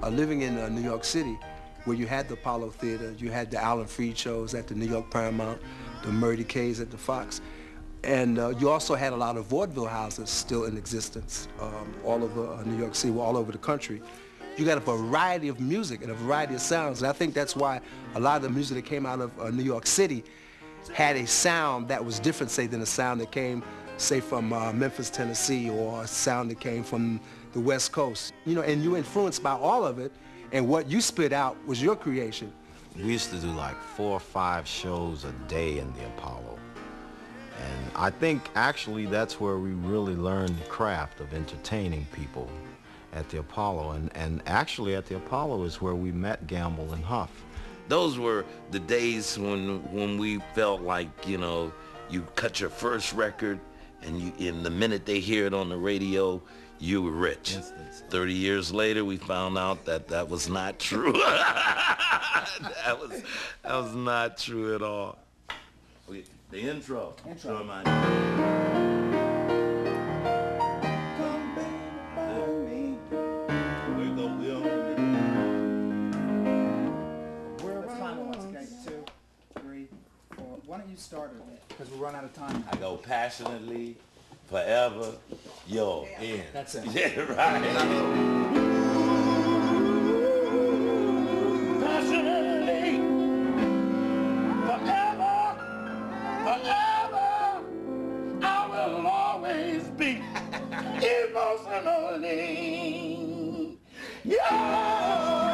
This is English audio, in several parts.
living in New York City, where you had the Apollo Theater, you had the Alan Freed shows at the New York Paramount, the Murdy Kays at the Fox, and you also had a lot of vaudeville houses still in existence all over New York City, all over the country. You got a variety of music and a variety of sounds, and I think that's why a lot of the music that came out of New York City had a sound that was different, say, than a sound that came, say, from Memphis, Tennessee, or a sound that came from the West Coast. You know, and you were influenced by all of it, and what you spit out was your creation. We used to do like 4 or 5 shows a day in the Apollo. And I think actually that's where we really learned the craft of entertaining people, at the Apollo. And actually at the Apollo is where we met Gamble and Huff. Those were the days when we felt like, you know, you cut your first record and in the minute they hear it on the radio, you were rich. 30 years later, we found out that that was not true. that was not true at all. Okay, the intro. Intro. Why don't you start it? Because we run out of time. I go passionately, forever, yo, in. That's it. Yeah, right. Passionately, forever, forever, I will always be emotionally, yo.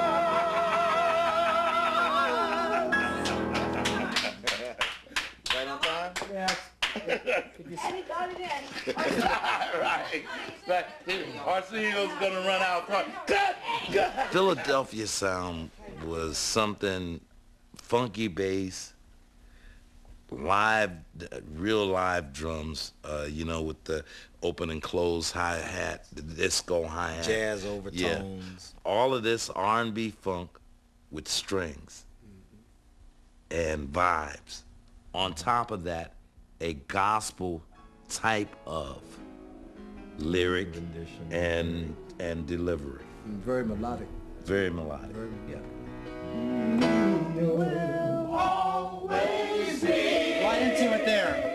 Yes. And he got it in. Right. Arsenio's gonna run out. Cut! Philadelphia sound was something funky bass, live, real live drums, you know, with the open and close hi-hat, the disco hi-hat. Jazz overtones. Yeah. All of this R&B funk with strings and vibes. On top of that, a gospel type of lyric and delivery. Very melodic. Very melodic. Yeah. Always be. Right into it there.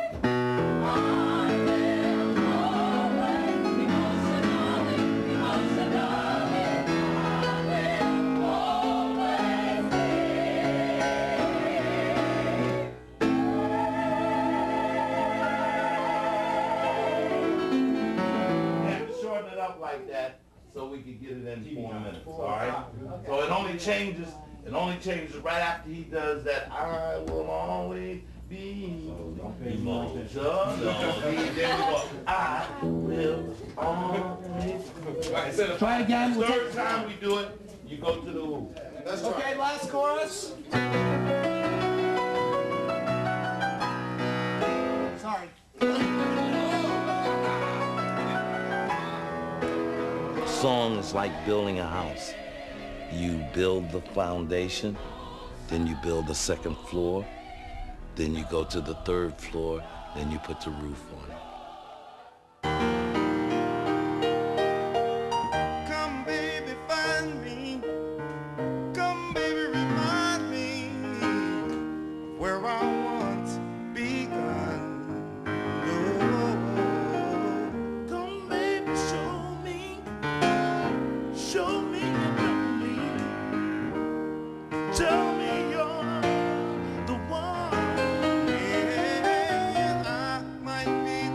Like that, so we could get it in 4 minutes. All right. So it only changes right after he does that. I will always be emotional. Then we go. I will always. Try again. Third time we do it, you go to the hoop. Okay, last chorus. Sorry. Song is like building a house. You build the foundation, then you build the second floor, then you go to the third floor, then you put the roof on it. Come baby, find me. Come baby, remind me where I once begun. Come baby, show me me. Tell me you're the one. Yeah, I might be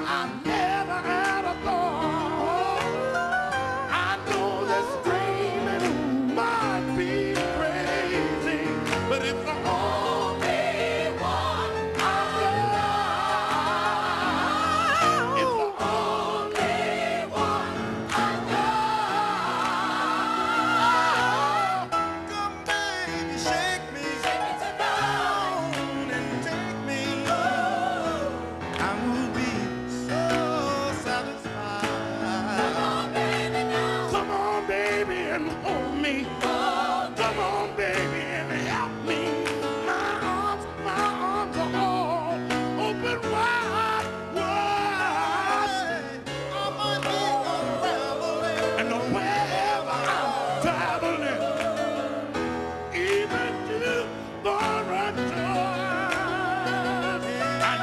I never had a thought. I know that screaming might be crazy, but it's the only one I've got. It's the only one I've got. Come baby, shake me tonight and take me. I will be so satisfied. Come on, baby, and hold me. Come on, baby, and help me. My arms are all open wide, wide. I might be unraveling, and wherever I'm traveling, even to foreign shores, and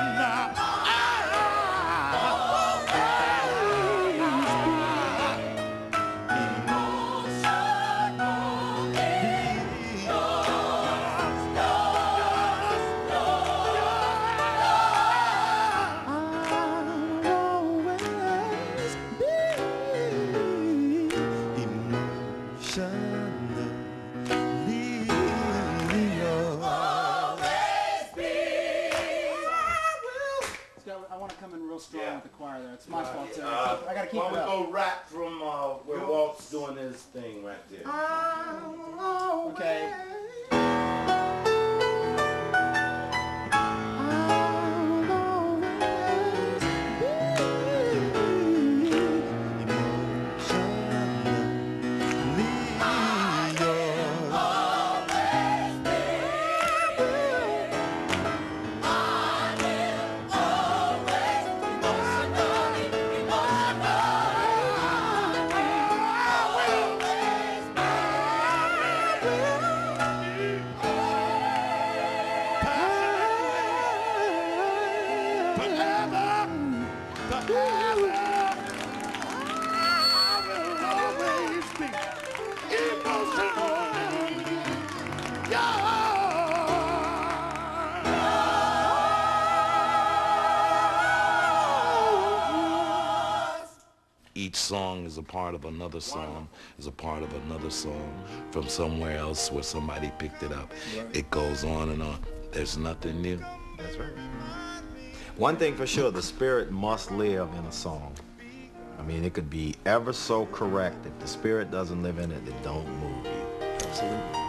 I want to come in real strong with the choir there. It's my fault too. I gotta keep it up. Go rap from where Walt's doing his thing right there. Okay. Each song is a part of another song, is a part of another song from somewhere else where somebody picked it up. It goes on and on. There's nothing new. That's right. One thing for sure, the spirit must live in a song. I mean, it could be ever so correct. If the spirit doesn't live in it, it don't move you. Absolutely.